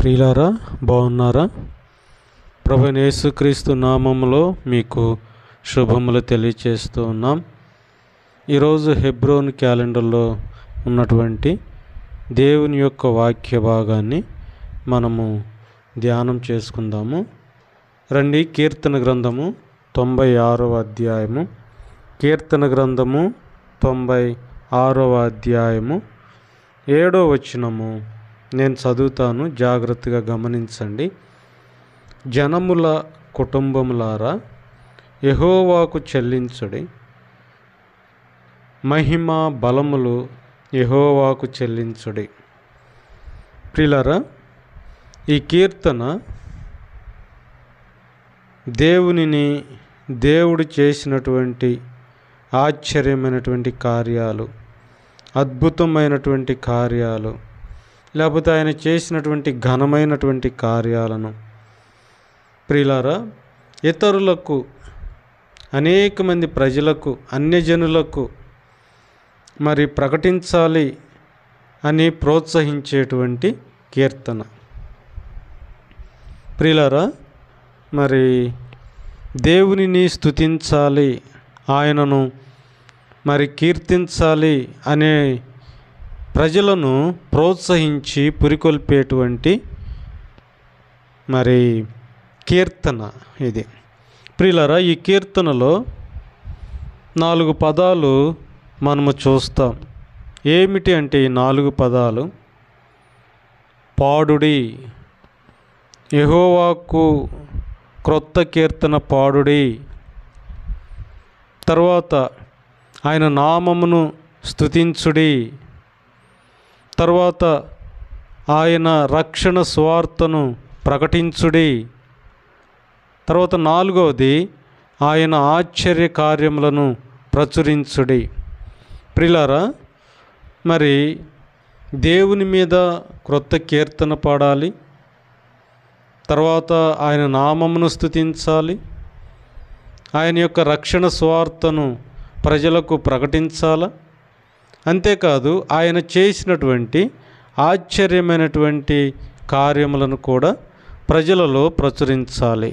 ప్రియులారా, బాగున్నారా? ప్రభువైన యేసుక్రీస్తు నామములో మీకు శుభములు తెలియచేస్తూ ఉన్నాం. ఈరోజు హెబ్రోన్ క్యాలెండర్లో ఉన్నటువంటి దేవుని యొక్క వాక్య భాగాన్ని మనము ధ్యానం చేసుకుందాము. రండి, కీర్తన గ్రంథము 96వ అధ్యాయము. కీర్తన గ్రంథము 96వ అధ్యాయము 7వ వచనము నేను చదువుతాను, జాగ్రత్తగా గమనించండి. జనముల కుటుంబములారా, యెహోవాకు చెల్లించుడి, మహిమ బలములు యెహోవాకు చెల్లించుడి. ప్రియులారా, ఈ కీర్తన దేవుడు చేసినటువంటి ఆశ్చర్యమైనటువంటి కార్యాలు, అద్భుతమైనటువంటి కార్యాలు, లేకపోతే ఆయన చేసినటువంటి ఘనమైనటువంటి కార్యాలను ప్రియులారా ఇతరులకు, అనేక మంది ప్రజలకు, అన్యజనులకు మరి ప్రకటించాలి అని ప్రోత్సహించేటువంటి కీర్తన. ప్రియులారా, మరి దేవునిని స్తుతించాలి, ఆయనను మరి కీర్తించాలి అనే ప్రజలను ప్రోత్సహించి పురికొల్పేటువంటి మరి కీర్తన ఇది. ప్రియులారా, ఈ కీర్తనలో 4 పదాలు మనము చూస్తాం. ఏమిటి అంటే ఈ 4 పదాలు? పాడుడి, యెహోవాకు క్రొత్త కీర్తన పాడుడి. తర్వాత ఆయన నామమును స్తుతించుడి. తర్వాత ఆయన రక్షణ సువార్తను ప్రకటించుడి. తర్వాత 4వది ఆయన ఆశ్చర్య కార్యములను ప్రచురించుడి. ప్రియులారా, మరి దేవుని మీద క్రొత్త కీర్తన పాడాలి, తర్వాత ఆయన నామమును స్తుతించాలి, ఆయన యొక్క రక్షణ సువార్తను ప్రజలకు ప్రకటించాలా, అంతేకాదు ఆయన చేసినటువంటి ఆశ్చర్యమైనటువంటి కార్యములను కూడా ప్రజలలో ప్రచురించాలి.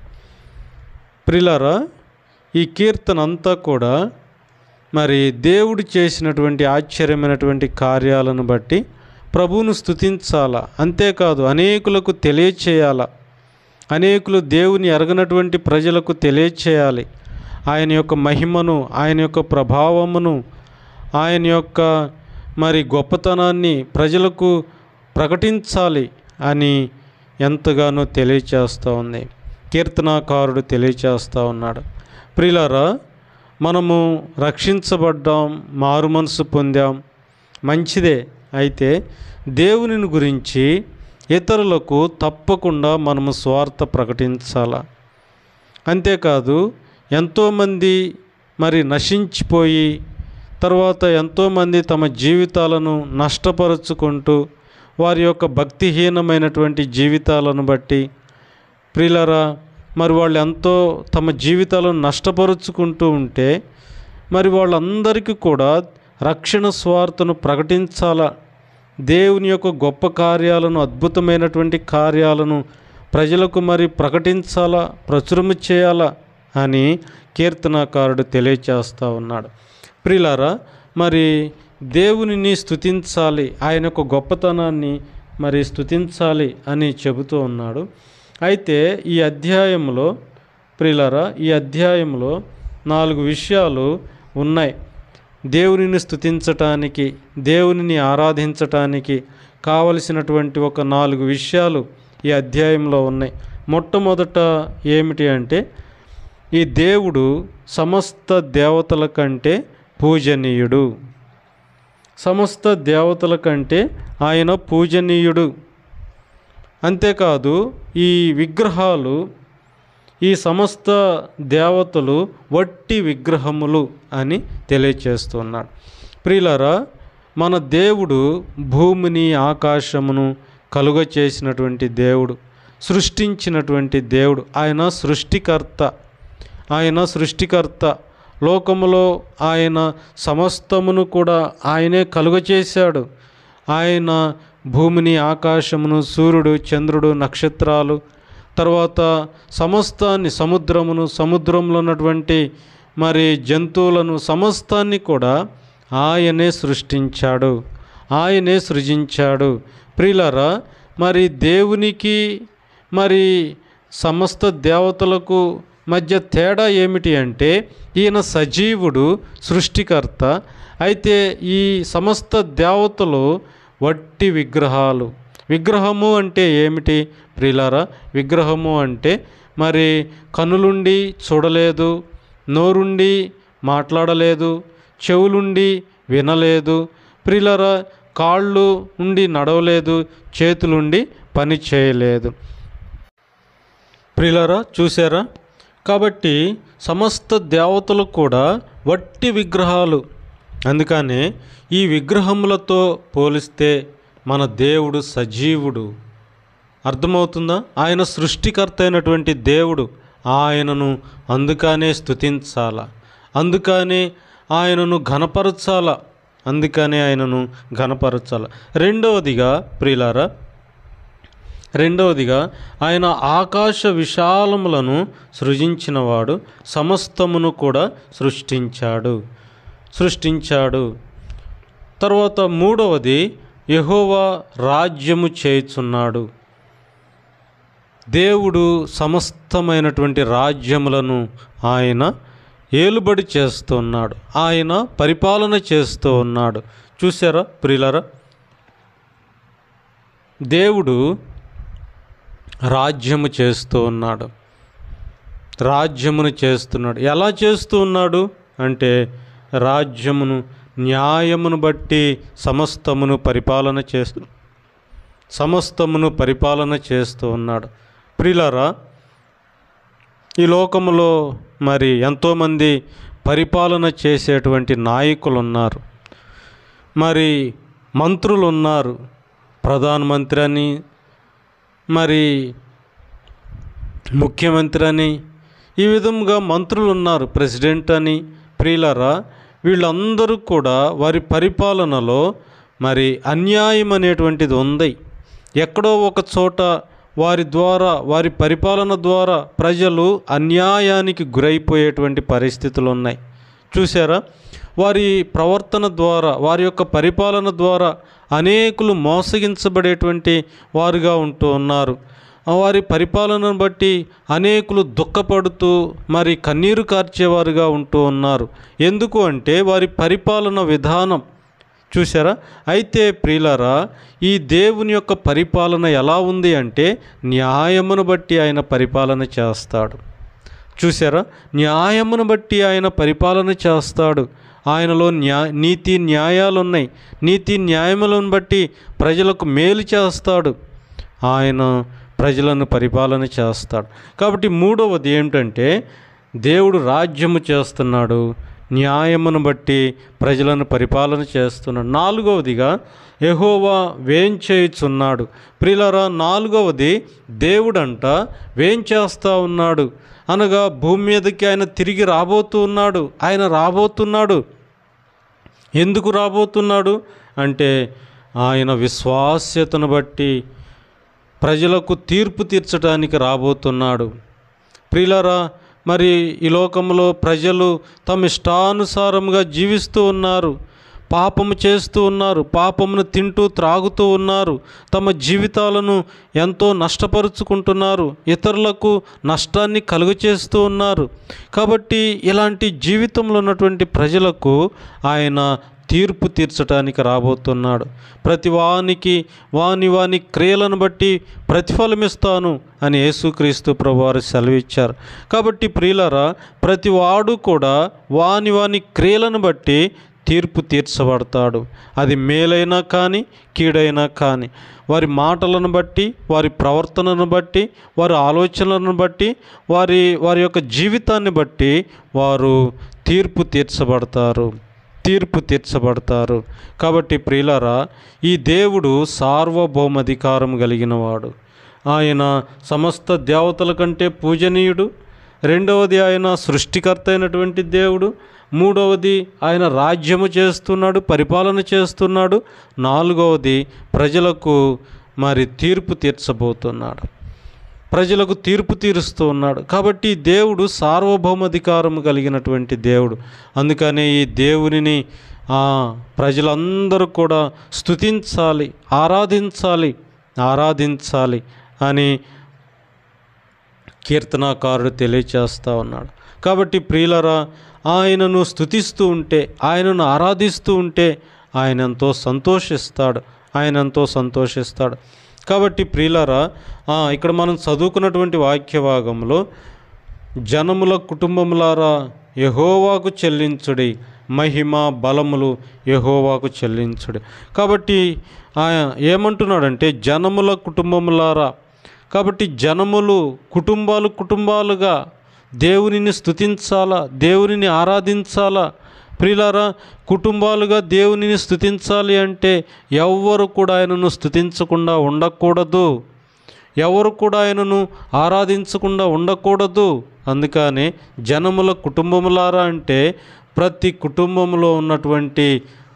ప్రియులారా, ఈ కీర్తన అంతా కూడా మరి దేవుడు చేసినటువంటి ఆశ్చర్యమైనటువంటి కార్యాలను బట్టి ప్రభువును స్తుతించాలా, అంతేకాదు అనేకులకు తెలియచేయాలా, అనేకులు దేవుని ఎరగనటువంటి ప్రజలకు తెలియచేయాలి ఆయన యొక్క మహిమను, ఆయన యొక్క ప్రభావమును, ఆయన యొక్క మరి గొప్పతనాన్ని ప్రజలకు ప్రకటించాలి అని ఎంతగానో తెలియచేస్తూ ఉంది, కీర్తనాకారుడు తెలియచేస్తూ ఉన్నాడు. ప్రియులారా, మనము రక్షించబడ్డాం, మారు మనసు పొందాం, మంచిదే. అయితే దేవుని గురించి ఇతరులకు తప్పకుండా మనము స్వార్థ ప్రకటించాలా. అంతేకాదు ఎంతోమంది మరి నశించిపోయి తర్వాత ఎంతోమంది తమ జీవితాలను నష్టపరుచుకుంటూ వారి యొక్క భక్తిహీనమైనటువంటి జీవితాలను బట్టి ప్రియులారా, మరి వాళ్ళు ఎంతో తమ జీవితాలను నష్టపరుచుకుంటూ ఉంటే మరి వాళ్ళందరికీ కూడా రక్షణ స్వార్థను ప్రకటించాలా, దేవుని యొక్క గొప్ప కార్యాలను, అద్భుతమైనటువంటి కార్యాలను ప్రజలకు మరి ప్రకటించాలా, ప్రచురము చేయాలా అని కీర్తనాకారుడు తెలియచేస్తూ ఉన్నాడు. ప్రియులారా, మరి దేవునిని స్తుతించాలి, ఆయన యొక్క గొప్పతనాన్ని మరి స్తుతించాలి అని చెబుతూ ఉన్నాడు. అయితే ఈ అధ్యాయంలో ప్రియులారా, ఈ అధ్యాయంలో 4 విషయాలు ఉన్నాయి. దేవునిని స్తుతించటానికి, దేవునిని ఆరాధించటానికి కావలసినటువంటి ఒక 4 విషయాలు ఈ అధ్యాయంలో ఉన్నాయి. మొట్టమొదట ఏమిటి అంటే, ఈ దేవుడు సమస్త దేవతల కంటే పూజనీయుడు. సమస్త దేవతల కంటే ఆయన పూజనీయుడు. అంతేకాదు ఈ విగ్రహాలు, ఈ సమస్త దేవతలు వట్టి విగ్రహములు అని తెలియచేస్తున్నాడు. ప్రియులారా, మన దేవుడు భూమిని, ఆకాశమును కలుగ చేసినటువంటి దేవుడు, సృష్టించినటువంటి దేవుడు. ఆయన సృష్టికర్త. లోకములో ఆయన సమస్తమును కూడా ఆయనే కలుగచేశాడు. ఆయన భూమిని, ఆకాశమును, సూర్యుడు, చంద్రుడు, నక్షత్రాలు, తర్వాత సమస్తాన్ని, సముద్రమును, సముద్రంలో ఉన్నటువంటి మరి జంతువులను, సమస్తాన్ని కూడా ఆయనే సృష్టించాడు, ఆయనే సృజించాడు. ప్రియులారా, మరి దేవునికి మరి సమస్త దేవతలకు మధ్య తేడా ఏమిటి అంటే, ఈయన సజీవుడు, సృష్టికర్త. అయితే ఈ సమస్త దేవతలు వట్టి విగ్రహాలు. విగ్రహము అంటే ఏమిటి ప్రియులారా? విగ్రహము అంటే మరి కనులుండి చూడలేదు, నోరుండి మాట్లాడలేదు, చెవులుండి వినలేదు, ప్రియులారా, కాళ్ళు ఉండి నడవలేదు, చేతులుండి పని చేయలేదు. ప్రియులారా, చూసారా? కాబట్టి సమస్త దేవతలు కూడా వట్టి విగ్రహాలు. అందుకనే ఈ విగ్రహములతో పోలిస్తే మన దేవుడు సజీవుడు. అర్థమవుతుందా? ఆయన సృష్టికర్త అయినటువంటి దేవుడు. ఆయనను అందుకనే స్తుతించాల, అందుకనే ఆయనను ఘనపరచాల, అందుకనే ఆయనను ఘనపరచాల. రెండవదిగా ప్రియులారా, ఆయన ఆకాశ విశాలములను సృజించినవాడు, సమస్తమును కూడా సృష్టించాడు. తర్వాత మూడవది, యెహోవా రాజ్యము చేయుచున్నాడు. దేవుడు సమస్తమైనటువంటి రాజ్యములను ఆయన ఏలుబడి చేస్తూ ఉన్నాడు, ఆయన పరిపాలన చేస్తూ ఉన్నాడు. చూసారా ప్రియులారా? దేవుడు రాజ్యము చేస్తూ ఉన్నాడు, రాజ్యమును చేస్తున్నాడు. ఎలా చేస్తూ ఉన్నాడు అంటే, రాజ్యమును, న్యాయమును బట్టి సమస్తమును పరిపాలన చేస్తూ ఉన్నాడు. ప్రియులారా, ఈ లోకములో మరి ఎంతోమంది పరిపాలన చేసేటువంటి నాయకులు ఉన్నారు, మరి మంత్రులు ఉన్నారు, ప్రధానమంత్రి అని, మరి ముఖ్యమంత్రి అని, ఈ విధంగా మంత్రులు ఉన్నారు, ప్రెసిడెంట్ అని. ప్రియులారా, వీళ్ళందరూ కూడా వారి పరిపాలనలో మరి అన్యాయం అనేటువంటిది ఉంది. ఎక్కడో ఒక చోట వారి పరిపాలన ద్వారా ప్రజలు అన్యాయానికి గురైపోయేటువంటి పరిస్థితులు ఉన్నాయి. చూసారా? వారి ప్రవర్తన ద్వారా, వారి యొక్క పరిపాలన ద్వారా అనేకులు మోసగించబడేటువంటి వారుగా ఉంటూ ఉన్నారు. వారి పరిపాలనను బట్టి అనేకులు దుఃఖపడుతూ మరి కన్నీరు కార్చేవారుగా ఉంటూ ఉన్నారు. ఎందుకు అంటే వారి పరిపాలన విధానం. చూసారా? అయితే ప్రియులారా, ఈ దేవుని యొక్క పరిపాలన ఎలా ఉంది అంటే, న్యాయమును బట్టి ఆయన పరిపాలన చేస్తాడు. చూసారా? న్యాయమును బట్టి ఆయన పరిపాలన చేస్తాడు. ఆయనలో నీతి న్యాయాలు ఉన్నాయి. నీతి న్యాయములను బట్టి ప్రజలకు మేలు చేస్తాడు. ఆయన ప్రజలను పరిపాలన చేస్తాడు. కాబట్టి మూడవది ఏమిటంటే, దేవుడు రాజ్యము చేస్తున్నాడు, న్యాయమును బట్టి ప్రజలను పరిపాలన చేస్తున్నాడు. నాలుగవదిగా, యెహోవా వేంచేయుచున్నాడు. ప్రియులారా, నాలుగవది, దేవుడంట వేంచేస్తూ ఉన్నాడు. అనగా భూమి మీదకి ఆయన తిరిగి రాబోతున్నాడు. ఎందుకు రాబోతున్నాడు అంటే, ఆయన విశ్వాస్యతను బట్టి ప్రజలకు తీర్పు తీర్చడానికి రాబోతున్నాడు. ప్రియులారా, మరి ఈ లోకంలో ప్రజలు తమ ఇష్టానుసారంగా జీవిస్తూ ఉన్నారు, పాపము చేస్తూ ఉన్నారు, పాపమును తింటూ త్రాగుతూ ఉన్నారు, తమ జీవితాలను ఎంతో నష్టపరుచుకుంటున్నారు, ఇతరులకు నష్టాన్ని కలుగచేస్తూ ఉన్నారు. కాబట్టి ఇలాంటి జీవితంలో ఉన్నటువంటి ప్రజలకు ఆయన తీర్పు తీర్చడానికి రాబోతున్నాడు. ప్రతి వానికి వాని క్రియలను బట్టి ప్రతిఫలమిస్తాను అని యేసుక్రీస్తు ప్రభువారు సెలవిచ్చారు. కాబట్టి ప్రియులారా, ప్రతి వాడు కూడా వాని క్రియలను బట్టి తీర్పు తీర్చబడతాడు. అది మేలైనా కానీ కీడైనా కానీ, వారి మాటలను బట్టి, వారి ప్రవర్తనను బట్టి, వారి ఆలోచనలను బట్టి, వారి యొక్క జీవితాన్ని బట్టి వారు తీర్పు తీర్చబడతారు. కాబట్టి ప్రియులారా, ఈ దేవుడు సార్వభౌమాధికారం కలిగిన వాడు. ఆయన సమస్త దేవతల కంటే పూజనీయుడు. రెండవది, ఆయన సృష్టికర్త అయినటువంటి దేవుడు. మూడవది ఆయన రాజ్యము చేస్తున్నాడు, పరిపాలన చేస్తున్నాడు. నాలుగవది ప్రజలకు మరి తీర్పు తీర్చబోతున్నాడు, ప్రజలకు తీర్పు తీరుస్తూ ఉన్నాడు. కాబట్టి దేవుడు సార్వభౌమాధికారం కలిగినటువంటి దేవుడు. అందుకనే ఈ దేవునిని ప్రజలందరూ కూడా స్తుతించాలి, ఆరాధించాలి అని కీర్తనాకారుడు తెలియచేస్తూ ఉన్నాడు. కాబట్టి ప్రియులరా, ఆయనను స్తుతిస్తూ ఉంటే, ఆయనను ఆరాధిస్తూ ఉంటే ఆయన ఎంతో సంతోషిస్తాడు. కాబట్టి ప్రియులరా, ఇక్కడ మనం చదువుకున్నటువంటి వాక్య భాగంలో జనముల కుటుంబములారా యెహోవాకు చెల్లించుడి, మహిమ బలములు యెహోవాకు చెల్లించుడి. కాబట్టి ఏమంటున్నాడంటే జనముల కుటుంబములారా. కాబట్టి జనములు కుటుంబాలుగా దేవునిని స్తుతించాలా, దేవునిని ఆరాధించాలా. ప్రియులారా, కుటుంబాలుగా దేవునిని స్తుతించాలి అంటే ఎవ్వరు కూడా ఆయనను స్తుతించకుండా ఉండకూడదు, ఎవరు కూడా ఆయనను ఆరాధించకుండా ఉండకూడదు. అందుకనే జనముల కుటుంబములారా అంటే ప్రతి కుటుంబంలో ఉన్నటువంటి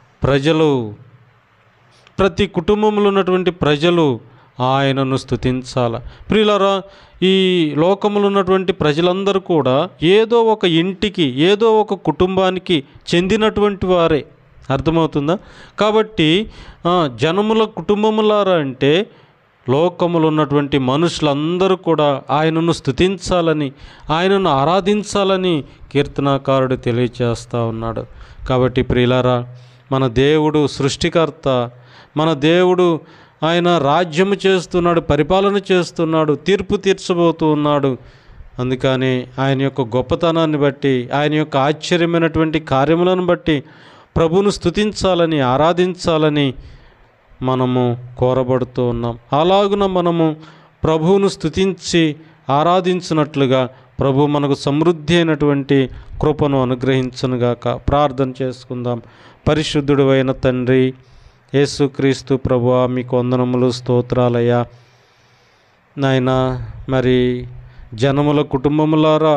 ప్రజలు ఆయనను స్తుతించాల. ప్రియులారా, ఈ లోకములో ఉన్నటువంటి ప్రజలందరూ కూడా ఏదో ఒక ఇంటికి, ఏదో ఒక కుటుంబానికి చెందినటువంటి వారే. అర్థమవుతుందా? కాబట్టి జనముల కుటుంబములారా అంటే లోకములో ఉన్నటువంటి మనుషులందరూ కూడా ఆయనను స్తుతించాలని, ఆయనను ఆరాధించాలని కీర్తనాకారుడు తెలియచేస్తూ ఉన్నాడు. కాబట్టి ప్రియులారా, మన దేవుడు సృష్టికర్త, మన దేవుడు ఆయన రాజ్యము చేస్తున్నాడు, పరిపాలన చేస్తున్నాడు, తీర్పు తీర్చబోతూ ఉన్నాడు. అందుకని ఆయన యొక్క గొప్పతనాన్ని బట్టి, ఆయన యొక్క ఆశ్చర్యమైనటువంటి కార్యములను బట్టి ప్రభువును స్తుతించాలని, ఆరాధించాలని మనము కోరబడుతూ ఉన్నాం. అలాగున మనము ప్రభువును స్తుతించి ఆరాధించినట్లుగా ప్రభు మనకు సమృద్ధి అయినటువంటి కృపను అనుగ్రహించునుగాక. ప్రార్థన చేసుకుందాం. పరిశుద్ధుడు అయిన తండ్రి యేసుక్రీస్తు ప్రభువా, మీకు వందనములు, స్తోత్రాలయ్యా. నాయన, మరి జనముల కుటుంబములారా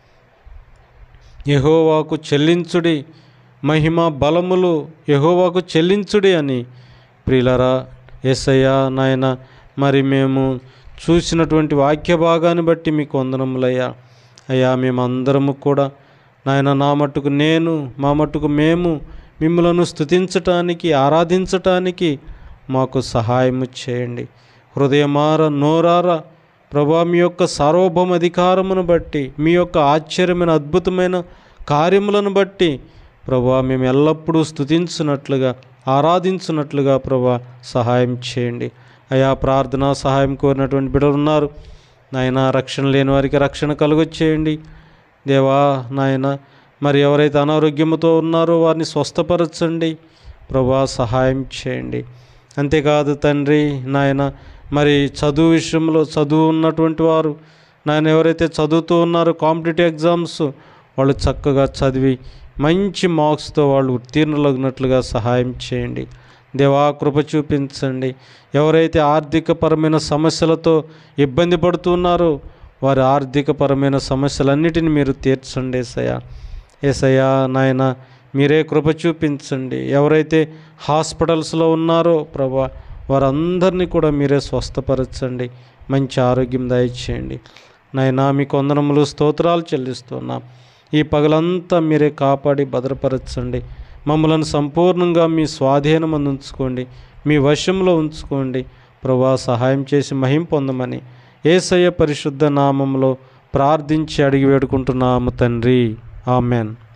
యెహోవాకు చెల్లించుడి, మహిమ బలములు యెహోవాకు చెల్లించుడి అని ప్రియులారా, యేసయ్యా నాయన, మరి మేము చూసినటువంటి వాక్య భాగాన్ని బట్టి మీకు వందనములయ్యా. అయ్యా, మేమందరము కూడా నాయన, నా మట్టుకు నేను, మా మట్టుకు మేము మిమ్మలను స్తుతించటానికి, ఆరాధించటానికి మాకు సహాయము చేయండి. హృదయమార నోరారా ప్రభా, మీ యొక్క సార్వభౌమ అధికారమును బట్టి, మీ యొక్క ఆశ్చర్యమైన అద్భుతమైన కార్యములను బట్టి ప్రభా, మేము ఎల్లప్పుడూ స్తుతించినట్లుగా, ఆరాధించినట్లుగా ప్రభా సహాయం చేయండి. అయా, ప్రార్థన సహాయం కోరినటువంటి బిడ్డలు ఉన్నారు నాయన. రక్షణ లేని వారికి రక్షణ కలుగచేయండి దేవా నాయన. మరి ఎవరైతే అనారోగ్యంతో ఉన్నారో వారిని స్వస్థపరచండి ప్రభా, సహాయం చేయండి. అంతేకాదు తండ్రి నాయన, మరి చదువు విషయంలో చదువు ఉన్నటువంటి వారు నాయన, ఎవరైతే చదువుతూ ఉన్నారో కాంపిటేటివ్ ఎగ్జామ్స్, వాళ్ళు చక్కగా చదివి మంచి మార్క్స్తో వాళ్ళు ఉత్తీర్ణులగినట్లుగా సహాయం చేయండి దేవా, కృప చూపించండి. ఎవరైతే ఆర్థికపరమైన సమస్యలతో ఇబ్బంది పడుతున్నారో వారి ఆర్థికపరమైన సమస్యలన్నిటిని మీరు తీర్చండి యేసయ్యా నాయన, మీరే కృప చూపించండి. ఎవరైతే హాస్పిటల్స్లో ఉన్నారో ప్రభా, వారందరినీ కూడా మీరే స్వస్థపరచండి, మంచి ఆరోగ్యం దయచేయండి నాయన. మీకు వందనములు, స్తోత్రాలు చెల్లిస్తున్నాం. ఈ పగలంతా మీరే కాపాడి భద్రపరచండి. మమ్మలను సంపూర్ణంగా మీ స్వాధీనమందు ఉంచుకోండి, మీ వశంలో ఉంచుకోండి ప్రభా. సహాయం చేసి మహిమ పొందమని యేసయ్య పరిశుద్ధ నామంలో ప్రార్థించి అడిగి వేడుకుంటున్నాము తండ్రి. ఆమెన్.